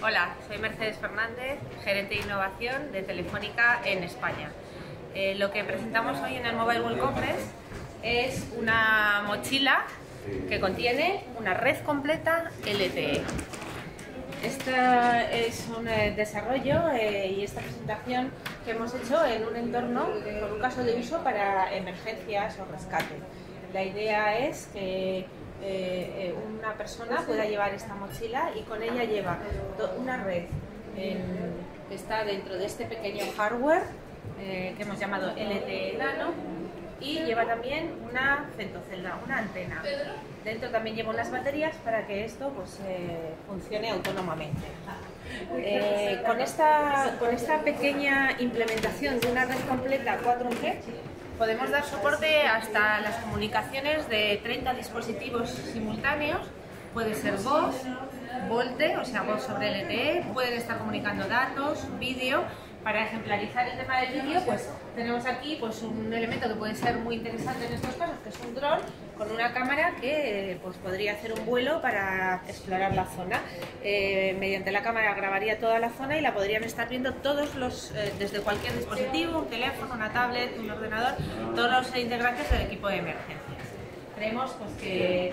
Hola, soy Mercedes Fernández, gerente de innovación de Telefónica en España. Lo que presentamos hoy en el Mobile World Congress es una mochila que contiene una red completa LTE. Este es un desarrollo y esta presentación que hemos hecho en un entorno con un caso de uso para emergencias o rescate. La idea es que una persona pueda llevar esta mochila y con ella lleva una red que está dentro de este pequeño hardware que hemos llamado LTE Nano, y lleva también una femtocelda, una antena. Dentro también lleva unas baterías para que esto funcione autónomamente. Con esta pequeña implementación de una red completa 4G podemos dar soporte hasta las comunicaciones de 30 dispositivos simultáneos. Puede ser voz, VoLTE, o sea, voz sobre LTE, pueden estar comunicando datos, vídeo. Para ejemplarizar el tema del vídeo, pues tenemos aquí un elemento que puede ser muy interesante en estos casos, que es un dron con una cámara que podría hacer un vuelo para explorar la zona. Mediante la cámara grabaría toda la zona y la podrían estar viendo todos desde cualquier dispositivo, un teléfono, una tablet, un ordenador, todos los integrantes del equipo de emergencias. Creemos que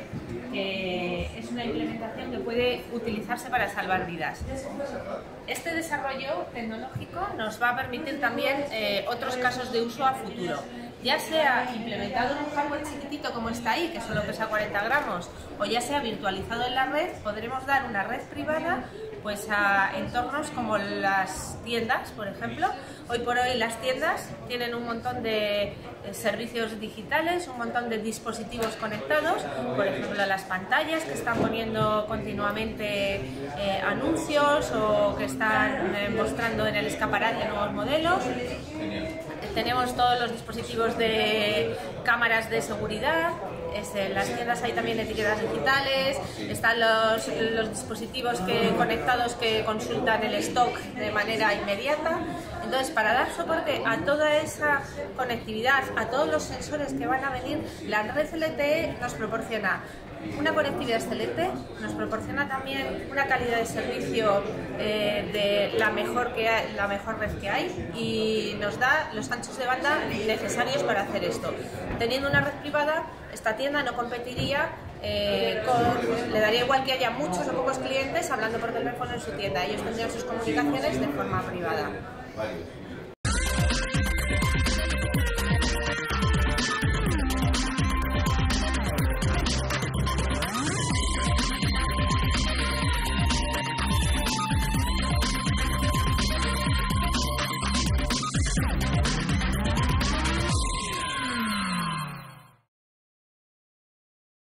es una implementación que puede utilizarse para salvar vidas. Este desarrollo tecnológico nos va a permitir también otros casos de uso a futuro, ya sea implementado en un hardware chiquitito como está ahí, que solo pesa 40 gramos, o ya sea virtualizado en la red. Podremos dar una red privada a entornos como las tiendas, por ejemplo. Hoy por hoy las tiendas tienen un montón de servicios digitales, un montón de dispositivos conectados, por ejemplo las pantallas que están poniendo continuamente anuncios o que están mostrando en el escaparate nuevos modelos. Tenemos todos los dispositivos de cámaras de seguridad. En las tiendas hay también etiquetas digitales, están los dispositivos conectados que consultan el stock de manera inmediata. Entonces, para dar soporte a toda esa conectividad, a todos los sensores que van a venir, la red LTE nos proporciona una conectividad excelente, nos proporciona también una calidad de servicio de la mejor red que hay, y nos da los anchos de banda necesarios para hacer esto. Teniendo una red privada, esta tienda no competiría le daría igual que haya muchos o pocos clientes hablando por teléfono en su tienda. Ellos tendrían sus comunicaciones de forma privada.